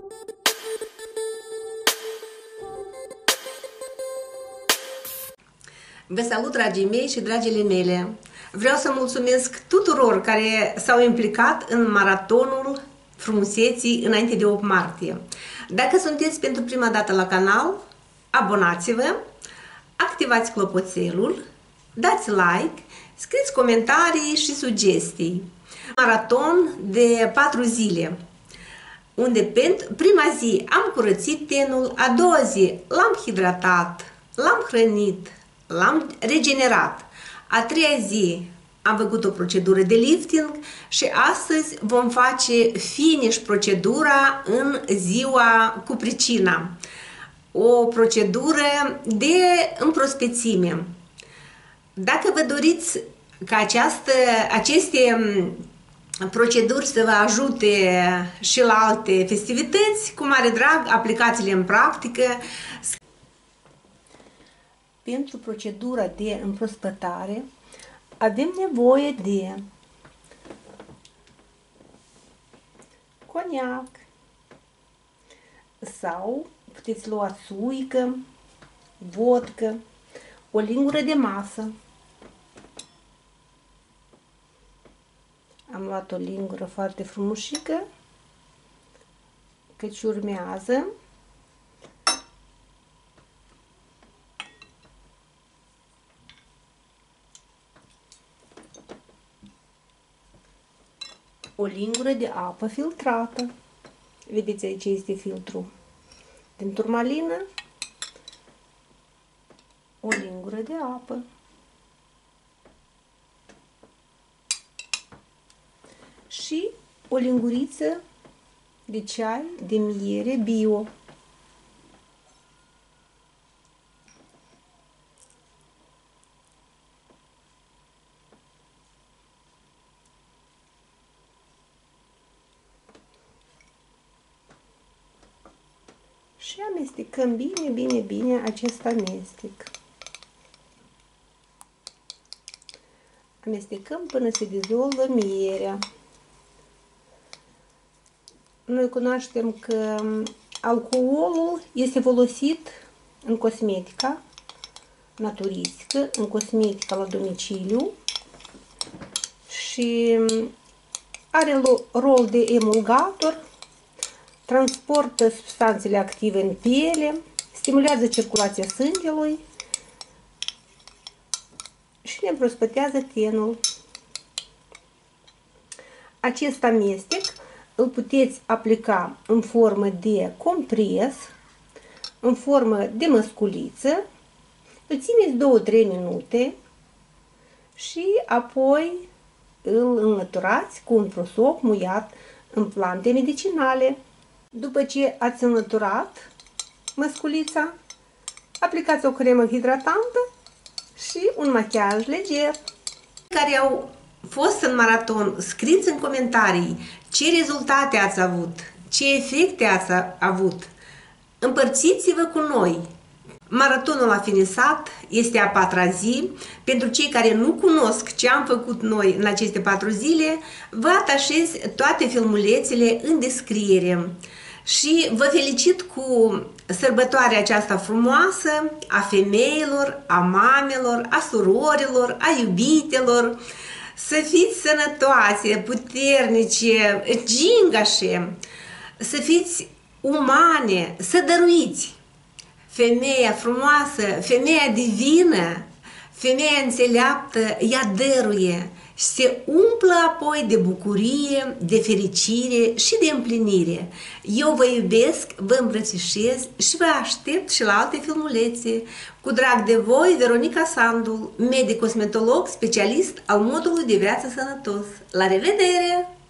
Vă salut, dragii mei și dragile mele! Vreau să mulțumesc tuturor care s-au implicat în maratonul frumuseții înainte de 8 martie. Dacă sunteți pentru prima dată la canal, abonați-vă, activați clopoțelul, dați like, scrieți comentarii și sugestii. Maraton de 4 zile, unde pentru prima zi am curățit tenul, a doua zi l-am hidratat, l-am hrănit, l-am regenerat. A treia zi am făcut o procedură de lifting și astăzi vom face finish procedura în ziua cu pricina. O procedură de împrospețime. Dacă vă doriți ca aceste proceduri să vă ajute și la alte festivități, cu mare drag, aplicați-le în practică. Pentru procedura de împrospătare avem nevoie de coniac sau puteți lua țuică, vodcă, o lingură de masă. Am luat o lingură foarte frumușică, căci urmează o lingură de apă filtrată. Vedeți, aici este filtrul din turmalină. O lingură de apă. Și o linguriță de ceai de miere bio. Și amestecăm bine acest amestec. Amestecăm până se dizolvă mierea. Noi cunoaștem că alcoolul este folosit în cosmetica naturistică, în cosmetica la domiciliu și are rol de emulgator, transportă substanțele active în piele, stimulează circulația sângelui și ne împrospătează tenul. Acest amestec îl puteți aplica în formă de compres, în formă de măsculiță, îl țineți 2-3 minute și apoi îl înlăturați cu un prosop muiat în plante medicinale. După ce ați înlăturat măsculița, aplicați o cremă hidratantă și un machiaj leger. Care au fost în maraton, scrieți în comentarii ce rezultate ați avut, ce efecte ați avut. Împărțiți-vă cu noi. Maratonul a finisat, este a 4-a zi. Pentru cei care nu cunosc ce am făcut noi în aceste 4 zile, vă atașez toate filmulețele în descriere. Și vă felicit cu sărbătoarea aceasta frumoasă a femeilor, a mamelor, a surorilor, a iubitelor. Să fiți sănătoase, puternice, gingașe, să fiți umane, să dăruiți. Femeia frumoasă, femeia divină, femeia înțeleaptă, ea dăruie și se umplă apoi de bucurie, de fericire și de împlinire. Eu vă iubesc, vă îmbrățișez și vă aștept și la alte filmulețe. Cu drag de voi, Veronica Sandu, medic cosmetolog, specialist al modului de viață sănătos. La revedere!